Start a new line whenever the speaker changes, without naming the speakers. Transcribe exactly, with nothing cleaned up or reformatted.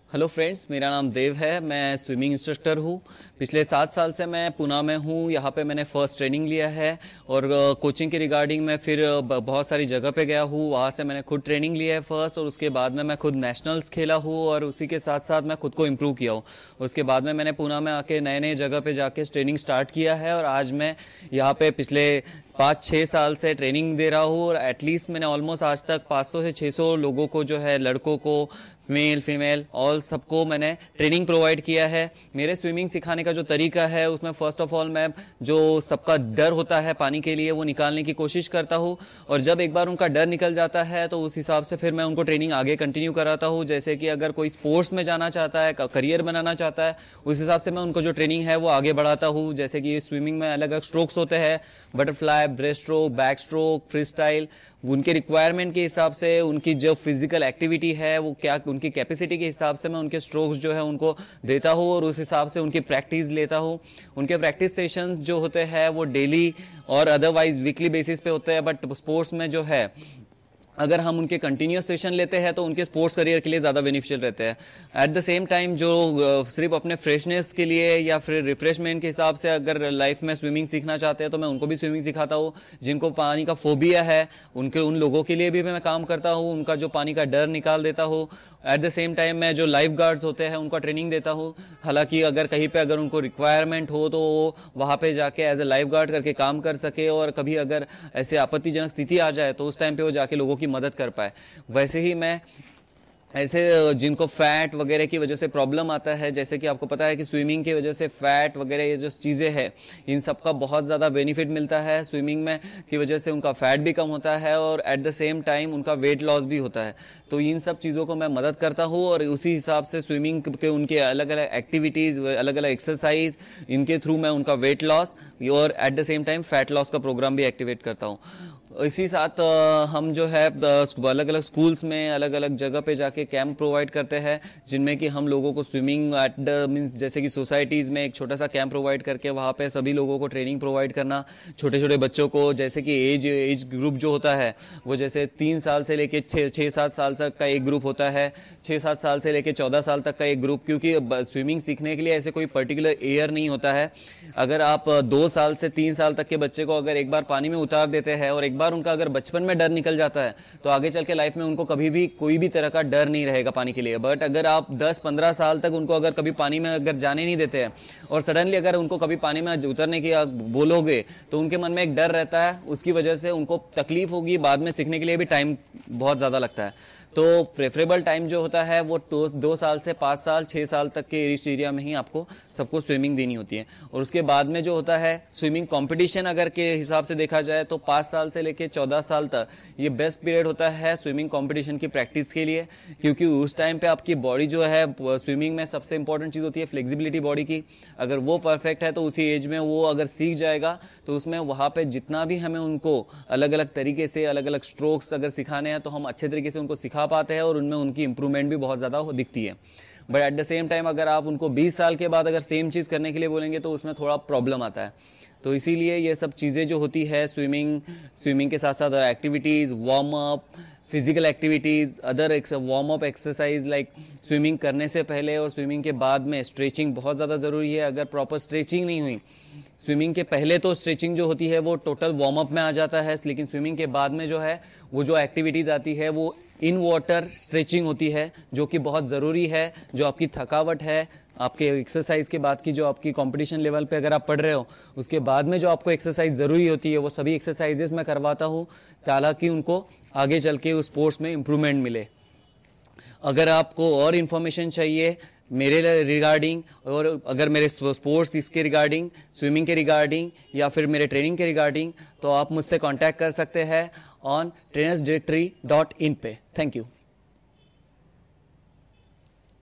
Hello friends, मेरा नाम देव है। मैं स्विमिंग इंस्ट्रक्टर हूँ। पिछले सात साल से मैं पुणे में हूँ। यहाँ पे मैंने फ़र्स्ट ट्रेनिंग लिया है और कोचिंग के रिगार्डिंग मैं फिर बहुत सारी जगह पे गया हूँ। वहाँ से मैंने खुद ट्रेनिंग लिया है फ़र्स्ट, और उसके बाद में मैं खुद नेशनल्स खेला हूँ और उसी के साथ साथ मैं खुद को इम्प्रूव किया हूँ। उसके बाद में मैंने पुणे में आके नए नए जगह पे जाके ट्रेनिंग स्टार्ट किया है और आज मैं यहाँ पे पिछले पाँच छः साल से ट्रेनिंग दे रहा हूँ। और एटलीस्ट मैंने ऑलमोस्ट आज तक पाँच सौ से छः सौ लोगों को जो है, लड़कों को, मेल फीमेल ऑल सबको मैंने ट्रेनिंग प्रोवाइड किया है। मेरे स्विमिंग सिखाने का जो तरीका है उसमें फ़र्स्ट ऑफ ऑल मैं जो सबका डर होता है पानी के लिए वो निकालने की कोशिश करता हूँ, और जब एक बार उनका डर निकल जाता है तो उस हिसाब से फिर मैं उनको ट्रेनिंग आगे कंटिन्यू कराता हूँ। जैसे कि अगर कोई स्पोर्ट्स में जाना चाहता है, करियर बनाना चाहता है, उस हिसाब से मैं उनको जो ट्रेनिंग है वो आगे बढ़ाता हूँ। जैसे कि स्विमिंग में अलग अलग स्ट्रोक्स होते हैं, butterfly, breast stroke, back stroke, free style. उनके रिक्वायरमेंट के हिसाब से, उनकी जो फिजिकल एक्टिविटी है वो क्या, उनकी कैपेसिटी के हिसाब से मैं उनके स्ट्रोक्स जो है उनको देता हूँ और उस हिसाब से उनकी प्रैक्टिस लेता हूँ। उनके प्रैक्टिस सेशंस जो होते हैं वो डेली और अदरवाइज वीकली बेसिस पे होते हैं। बट स्पोर्ट्स में जो है, अगर हम उनके कंटिन्यूस सेशन लेते हैं तो उनके स्पोर्ट्स करियर के लिए ज़्यादा बेनिफिशियल रहते हैं। एट द सेम टाइम जो सिर्फ अपने फ्रेशनेस के लिए या फिर रिफ्रेशमेंट के हिसाब से अगर लाइफ में स्विमिंग सीखना चाहते हैं तो मैं उनको भी स्विमिंग सिखाता हूँ। जिनको पानी का फोबिया है उनके उन लोगों के लिए भी मैं काम करता हूँ, उनका जो पानी का डर निकाल देता हूँ। एट द सेम टाइम मैं जो लाइफ गार्ड्स होते हैं उनका ट्रेनिंग देता हूँ। हालांकि अगर कहीं पे अगर उनको रिक्वायरमेंट हो तो वो वहाँ पे जाके एज ए लाइफ गार्ड करके काम कर सके, और कभी अगर ऐसे आपत्तिजनक स्थिति आ जाए तो उस टाइम पे वो जाके लोगों की मदद कर पाए। वैसे ही मैं ऐसे जिनको फैट वगैरह की वजह से प्रॉब्लम आता है, जैसे कि आपको पता है कि स्विमिंग की वजह से फैट वगैरह ये जो चीज़ें हैं इन सब का बहुत ज़्यादा बेनिफिट मिलता है। स्विमिंग में की वजह से उनका फैट भी कम होता है और एट द सेम टाइम उनका वेट लॉस भी होता है। तो इन सब चीज़ों को मैं मदद करता हूँ और उसी हिसाब से स्विमिंग के उनके अलग अलग एक्टिविटीज़, अलग अलग एक्सरसाइज, इनके थ्रू मैं उनका वेट लॉस और at the same time fat loss का प्रोग्राम भी एक्टिवेट करता हूँ। इसी साथ हम जो है अलग अलग स्कूल्स में अलग अलग जगह पे जाके कैंप प्रोवाइड करते हैं, जिनमें कि हम लोगों को स्विमिंग एट द मीन्स जैसे कि सोसाइटीज़ में एक छोटा सा कैंप प्रोवाइड करके वहाँ पे सभी लोगों को ट्रेनिंग प्रोवाइड करना। छोटे छोटे बच्चों को, जैसे कि एज एज ग्रुप जो होता है वो जैसे तीन साल से लेके छः छः सात साल तक का एक ग्रुप होता है, छः सात साल से लेके चौदह साल तक का एक ग्रुप। क्योंकि स्विमिंग सीखने के लिए ऐसे कोई पर्टिकुलर ईयर नहीं होता है। अगर आप दो साल से तीन साल तक के बच्चे को अगर एक बार पानी में उतार देते हैं और एक बार उनका अगर बचपन में डर निकल जाता है तो आगे चल के लाइफ में उनको कभी भी कोई भी तरह का डर नहीं रहेगा पानी के लिए। बट अगर आप दस पंद्रह साल तक उनको अगर कभी पानी में अगर जाने नहीं देते हैं और सडनली अगर उनको कभी पानी में उतरने की बोलोगे तो उनके मन में एक डर रहता है, उसकी वजह से उनको तकलीफ होगी, बाद में सीखने के लिए भी टाइम बहुत ज़्यादा लगता है। तो प्रेफरेबल टाइम जो होता है वो दो, दो साल से पाँच साल छः साल तक के एज एरिया में ही आपको सबको स्विमिंग देनी होती है। और उसके बाद में जो होता है स्विमिंग कंपटीशन अगर के हिसाब से देखा जाए तो पाँच साल से लेके चौदह साल तक ये बेस्ट पीरियड होता है स्विमिंग कंपटीशन की प्रैक्टिस के लिए। क्योंकि उस टाइम पे आपकी बॉडी जो है, स्विमिंग में सबसे इंपॉर्टेंट चीज़ होती है फ्लेक्सिबिलिटी बॉडी की। अगर वो परफेक्ट है तो उसी एज में वो अगर सीख जाएगा तो उसमें वहाँ पे जितना भी हमें उनको अलग अलग तरीके से अलग अलग स्ट्रोक्स अगर सिखाने हैं तो हम अच्छे तरीके से उनको सिखा पाते हैं और उनमें उनकी इंप्रूवमेंट भी बहुत ज़्यादा दिखती है। But at the same time अगर आप उनको बीस साल के बाद अगर सेम चीज़ करने के लिए बोलेंगे तो उसमें थोड़ा प्रॉब्लम आता है। तो इसीलिए ये सब चीज़ें जो होती है स्विमिंग स्विमिंग के साथ साथ activities, warm up, physical activities, other warm up exercise like swimming करने से पहले और स्विमिंग के बाद में स्ट्रेचिंग बहुत ज़्यादा ज़रूरी है। अगर प्रॉपर स्ट्रेचिंग नहीं हुई, स्विमिंग के पहले तो स्ट्रेचिंग जो होती है वो टोटल वार्म अप में आ जाता है, लेकिन स्विमिंग के बाद में जो है वो जो एक्टिविटीज़ आती है वो इन वाटर स्ट्रेचिंग होती है, जो कि बहुत ज़रूरी है। जो आपकी थकावट है आपके एक्सरसाइज के बाद की, जो आपकी कंपटीशन लेवल पे अगर आप पढ़ रहे हो उसके बाद में जो आपको एक्सरसाइज ज़रूरी होती है वो सभी एक्सरसाइजेस मैं करवाता हूँ ताकि उनको आगे चल के उस स्पोर्ट्स में इम्प्रूवमेंट मिले। अगर आपको और इन्फॉर्मेशन चाहिए मेरे रिगार्डिंग, और अगर मेरे स्पोर्ट्स इसके रिगार्डिंग, स्विमिंग के रिगार्डिंग या फिर मेरे ट्रेनिंग के रिगार्डिंग, तो आप मुझसे कांटेक्ट कर सकते हैं on trainers directory dot in पे। Thank you.